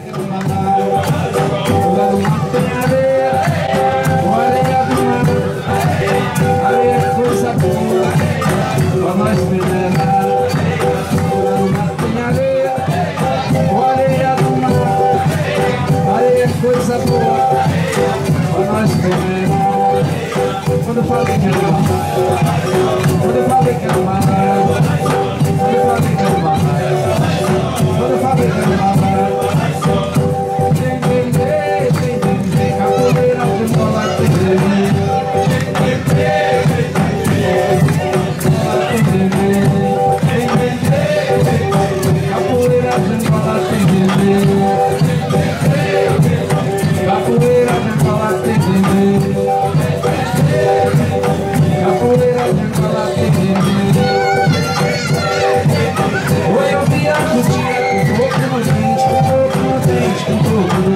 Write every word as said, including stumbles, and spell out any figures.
Coisa boa pra nós comer. Quando eu falei que era mais, quando eu falei que era mais, quando eu falei que era mais, quando eu falei que era mais, tem, tem, tem, tem, tem, tem, capoeira de bola, tem, tem, tem, tem, tem, capoeira de bola, tem, tem, capoeira de bola tem que ver. Capoeira de bola tem que ver. Oi, eu viajo o dia com pouco no dente, com pouco no dente, com pouco no